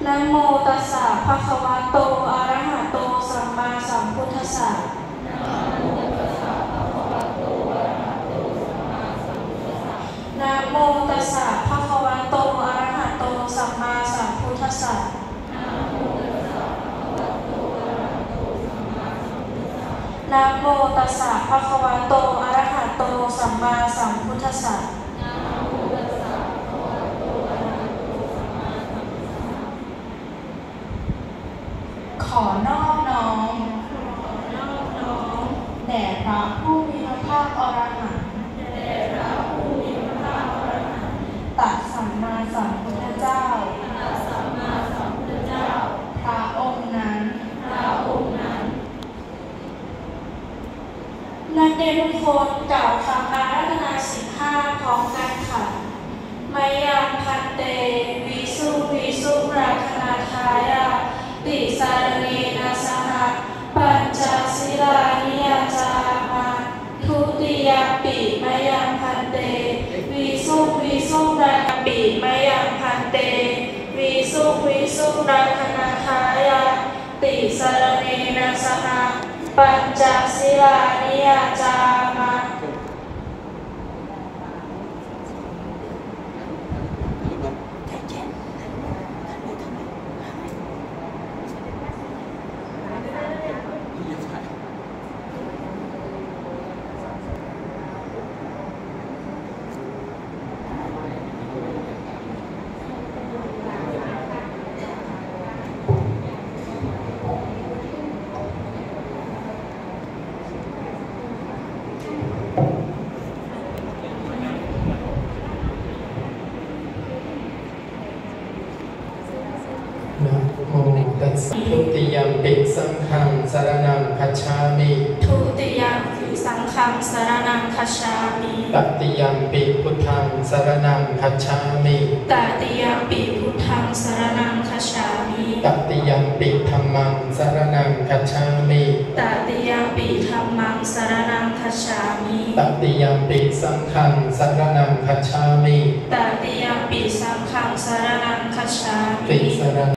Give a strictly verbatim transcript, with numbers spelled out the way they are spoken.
นะโมตัสสะภะคะวะโตอะระหะโตสัมมาสัมพุทธัสสะนะโมตัสสะภะคะวะโตอะระหะโตสัมมาสัมพุทธัสสะนะโมตัสสะภะคะวะโตอะระหะโตสัมมาสัมพุทธัสสะขอนอบน้อมแด่พระผู้มีพระภาคอรหันต์ตัสสัมมาสัมพุทธเจ้าพระองค์นั้นนักเรียนทุกคนกล่าวคำอาราธนาศีลห้าพร้อมกันค่ะมายังพันเตวิสุวิสุราคณาทายาติสารเนนะสหปัญจศีลานิยจามาทุติยมปิมายังพันเตวิสุวิสุราคปิมายังพันเตวิสุวิสุราคณาทายาติสารเนนะสหปัญจศีลานิยจามาทุติยมปิสังฆังสรณังคัจฉามิทุติยมปิสังฆังสรณังคัจฉามิตติยมปิพุทธังสรณังคัจฉามิตติยมปิพุทธังสรณังคัจฉามิตติยมปิธัมมังสรณังคัจฉามิตติยมปิธัมมังสรณังคัจฉามิตติยมปิสังฆังสรณังคัจฉามิตติยมปิสังฆังสรณังคัจฉามิติสรณ